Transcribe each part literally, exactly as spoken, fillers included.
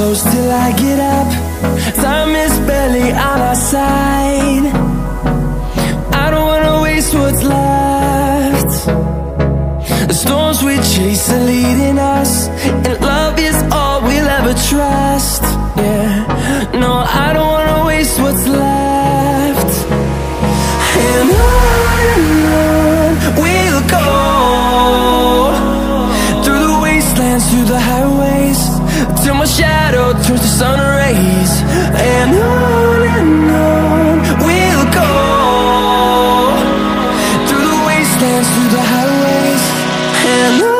close till I get up. Time is barely on our side. I don't wanna waste what's left. The storms we chase are leading us, and love is all we'll ever trust. Yeah, no, I don't wanna waste what's left. And on and on we'll go, through the wastelands, through the highways, till my shadow turns to sun rays. And on and on we'll go, through the wastelands, through the highways, and on.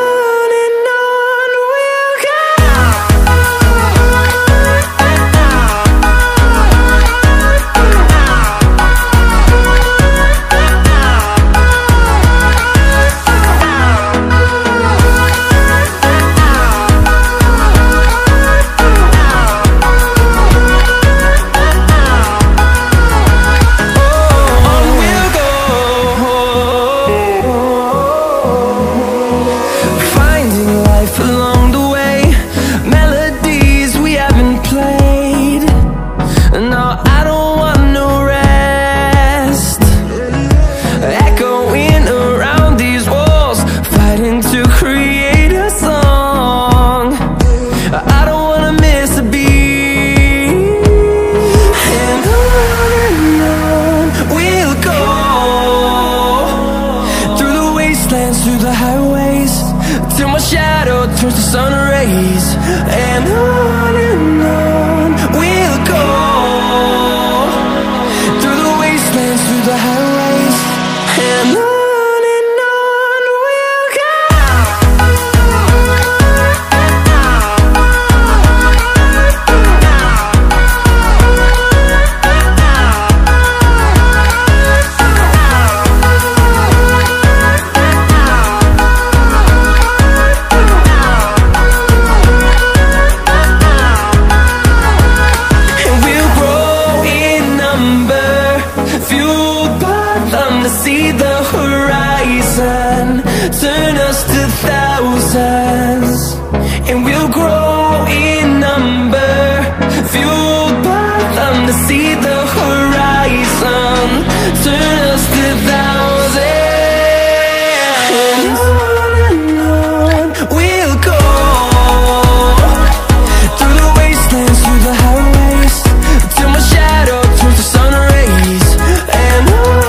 Through the highways, till my shadow turns to sun rays. And on and on we'll go, through the wastelands, through the highways, and on. See the horizon, turn us to thousands, and we'll grow in number, fueled by them. To see the horizon, turn us to thousands, and on and on we'll go, through the wastelands, through the highways, till my shadow turns to sun rays. And on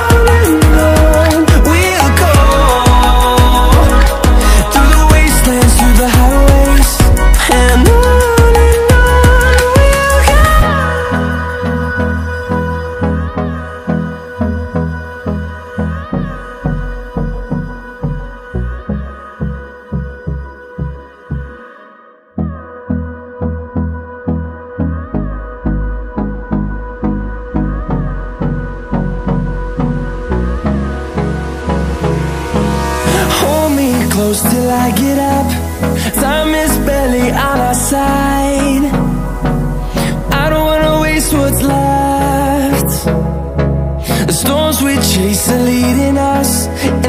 close till I get up. Time is barely on our side. I don't wanna waste what's left. The storms we chase are leading us,